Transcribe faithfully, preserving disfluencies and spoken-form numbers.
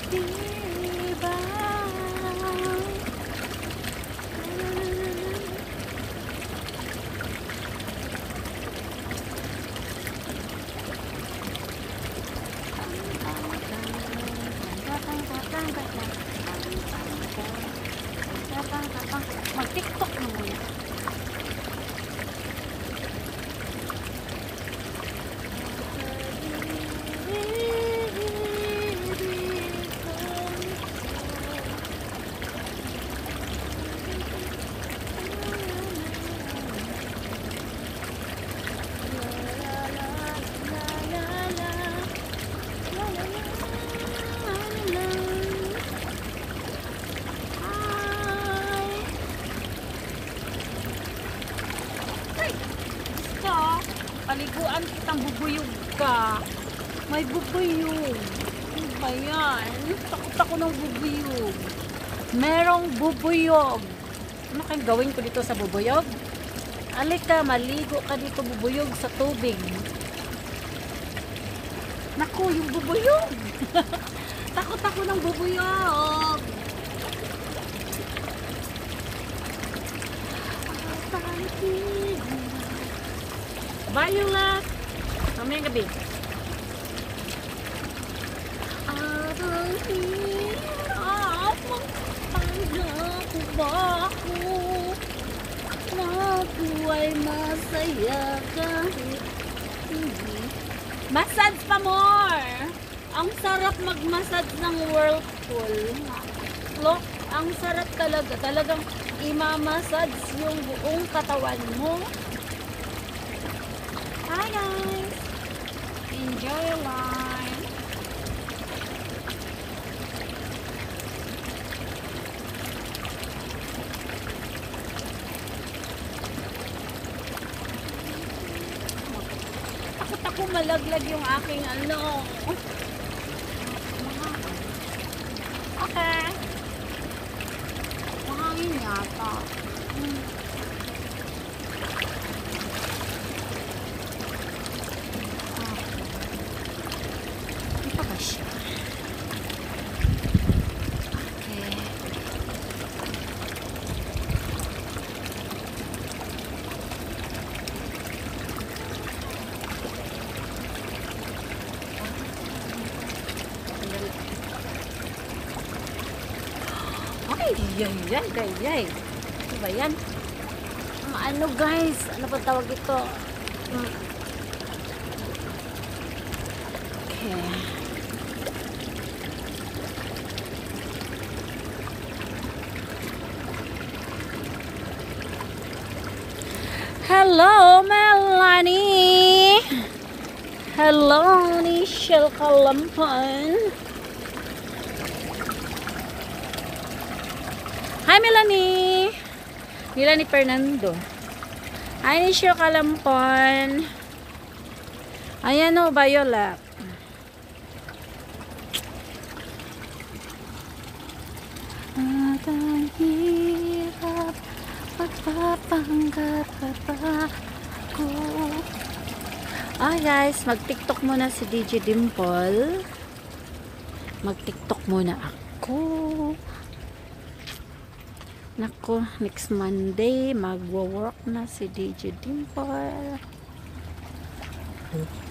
Diba? Mag-tiktok na muna. Paliguan kitang bubuyog ka. May bubuyog. Ano ba yan? Takot ako ng bubuyog. Merong bubuyog. Ano kayang gawin ko dito sa bubuyog? Alika, maligo ka dito bubuyog sa tubig. Naku, yung bubuyog. Takot ako ng bubuyog. Violet! Mamayang gabi. Arang hirap magpanggap ba ako na buhay masaya kahit hindi. Massage pa more! Ang sarap mag-massage ng whirlpool. Look, ang sarap talaga. Talagang imamassage yung buong katawan mo. Hi guys! Enjoy your life! Takot ako malaglag yung aking ano. Okay. Mahangin yata. Hmm. Ay, yan, yan, guys, yan. Ano ba yan? Ano, guys? Ano ba tawag ito? Hmm. Okay. Hello, Melanie. Hello, Nichelle Kalampan. Hi, Melanie. Melanie Fernando. Hi, Nichelle Kalampan. Ayan o, Violet. At ang hirap magpapanggap pa ko. Ah, guys, mag-tiktok muna si D J Dimple. Mag-tiktok muna ako. Nako, next Monday magwo-work na si D J Dimple.